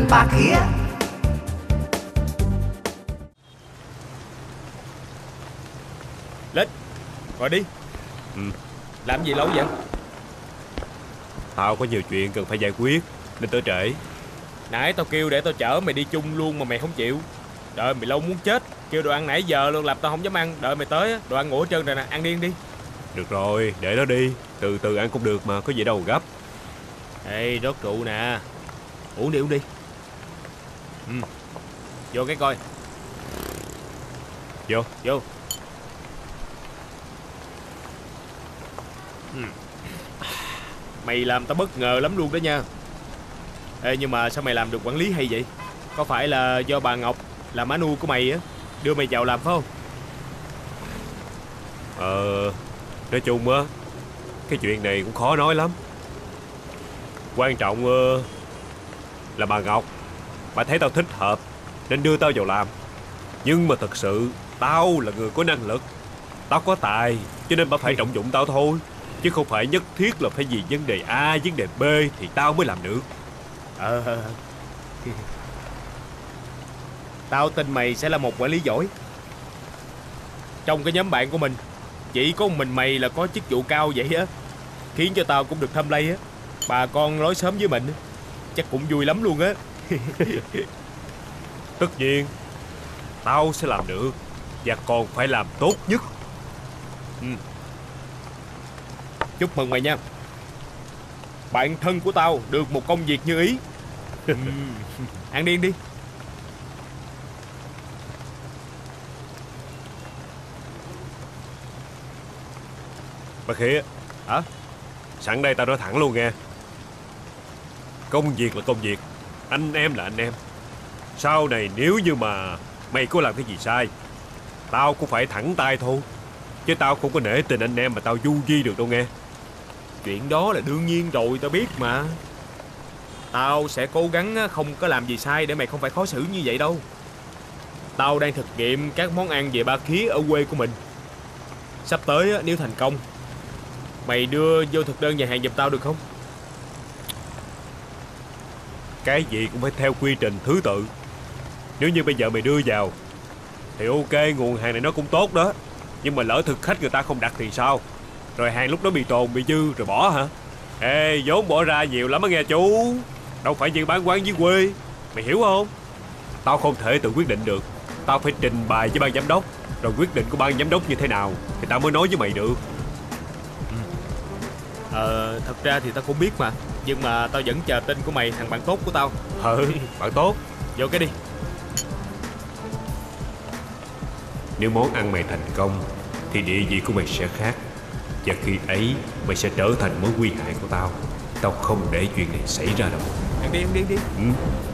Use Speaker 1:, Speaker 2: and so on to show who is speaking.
Speaker 1: anh ba khía.
Speaker 2: Lên, ngồi đi. Làm gì lâu vậy?
Speaker 3: Tao có nhiều chuyện cần phải giải quyết nên tới trễ.
Speaker 2: Nãy tao kêu để tao chở mày đi chung luôn mà mày không chịu. Đợi mày lâu muốn chết. Kêu đồ ăn nãy giờ luôn làm tao không dám ăn. Đợi mày tới á, đồ ăn ngủ hết trơn rồi nè, ăn đi.
Speaker 3: Được rồi, để nó đi. Từ từ ăn cũng được mà, có gì đâu gấp.
Speaker 2: Ê, rót rượu nè. Uống đi. Vô cái coi. Vô. Mày làm tao bất ngờ lắm luôn đó nha. Ê, nhưng mà sao mày làm được quản lý hay vậy? Có phải là do bà Ngọc là má nuôi của mày á đưa mày vào làm phải không?
Speaker 3: Nói chung á, cái chuyện này cũng khó nói lắm. Quan trọng là bà Ngọc, bà thấy tao thích hợp nên đưa tao vào làm. Nhưng mà thật sự tao là người có năng lực, tao có tài, cho nên bà phải trọng dụng tao thôi. Chứ không phải nhất thiết là phải vì vấn đề A, vấn đề B thì tao mới làm được.
Speaker 2: Tao tin mày sẽ là một quản lý giỏi. Trong cái nhóm bạn của mình chỉ có một mình mày là có chức vụ cao vậy á, khiến cho tao cũng được thâm lây á. Bà con nói sớm với mình chắc cũng vui lắm luôn á.
Speaker 3: Tất nhiên tao sẽ làm được, và còn phải làm tốt nhất.
Speaker 2: Chúc mừng mày nha. Bạn thân của tao được một công việc như ý. Ăn đi.
Speaker 3: Bà Khía.
Speaker 2: Hả?
Speaker 3: Sẵn đây tao nói thẳng luôn nghe. Công việc là công việc, anh em là anh em. Sau này nếu như mà mày có làm cái gì sai, tao cũng phải thẳng tay thôi. Chứ tao không có nể tình anh em mà tao du di được đâu nghe.
Speaker 2: Chuyện đó là đương nhiên rồi, tao biết mà. Tao sẽ cố gắng không có làm gì sai để mày không phải khó xử như vậy đâu. Tao đang thực nghiệm các món ăn về ba khía ở quê của mình. Sắp tới nếu thành công, mày đưa vô thực đơn nhà hàng giùm tao được không?
Speaker 3: Cái gì cũng phải theo quy trình thứ tự. Nếu như bây giờ mày đưa vào thì ok, nguồn hàng này nó cũng tốt đó. Nhưng mà lỡ thực khách người ta không đặt thì sao? Rồi hàng lúc đó bị tồn, bị dư rồi bỏ hả? Ê, vốn bỏ ra nhiều lắm á nghe chú. Đâu phải như bán quán dưới quê. Mày hiểu không? Tao không thể tự quyết định được. Tao phải trình bày với ban giám đốc. Rồi quyết định của ban giám đốc như thế nào thì tao mới nói với mày được.
Speaker 2: Thật ra thì tao cũng biết mà. Nhưng mà tao vẫn chờ tin của mày, thằng bạn tốt của tao.
Speaker 3: Bạn tốt.
Speaker 2: Vô cái đi.
Speaker 3: Nếu món ăn mày thành công thì địa vị của mày sẽ khác. Và khi ấy mày sẽ trở thành mối nguy hại của tao. Tao không để chuyện này xảy ra đâu.
Speaker 2: Ăn đi.